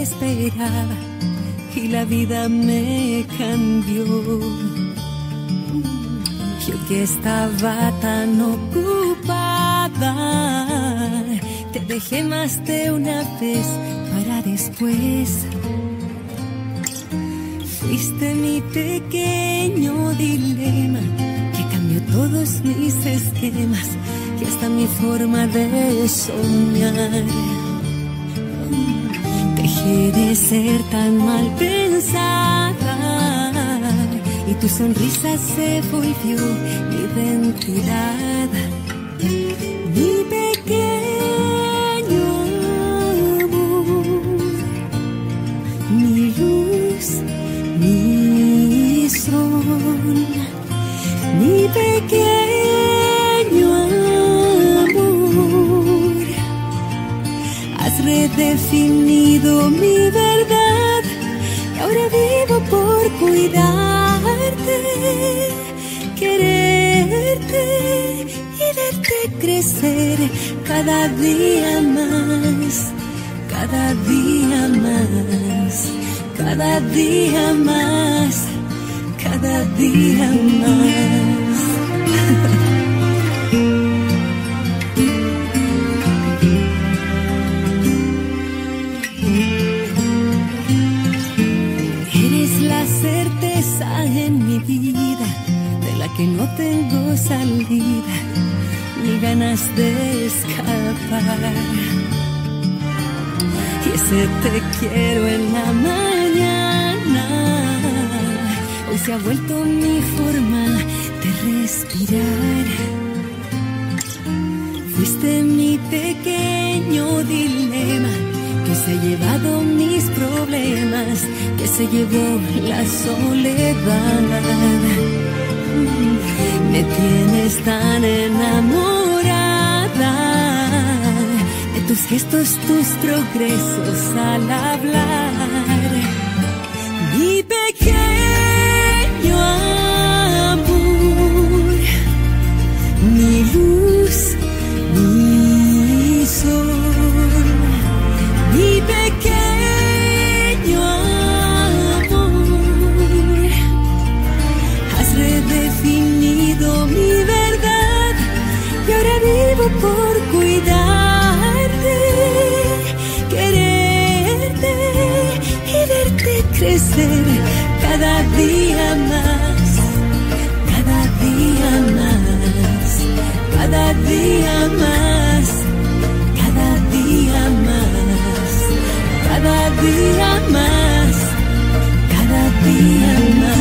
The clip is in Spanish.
esperaba y la vida me cambió. Yo que estaba tan ocupada, te dejé más de una vez para después. Fuiste mi pequeño dilema que cambió todos mis esquemas y hasta mi forma de soñar. Dejé de ser tan mal pensada y tu sonrisa se volvió mi identidad. Mi pequeño amor, mi luz, mi sol, mi pequeño amor. Has redefinido mi verdad y ahora vivo por cuidarte, quererte y verte crecer cada día más, cada día más, cada día más, cada día más. Eres la certeza en mi vida de la que no tengo salida ni ganas de escapar. Y ese te quiero en la mañana hoy se ha vuelto mi forma de respirar. Fuiste mi pequeño dilema que se ha llevado mis problemas, que se llevó la soledad. Me tienes tan enamorada de tus gestos, tus progresos al hablar. Mi pequeño amor, mi luz, mi sol, mi pequeño amor. Has redefinido mi verdad y ahora vivo por cuidarte, quererte y verte crecer cada día más, cada día más, cada día más, cada día más, cada día más, cada día más.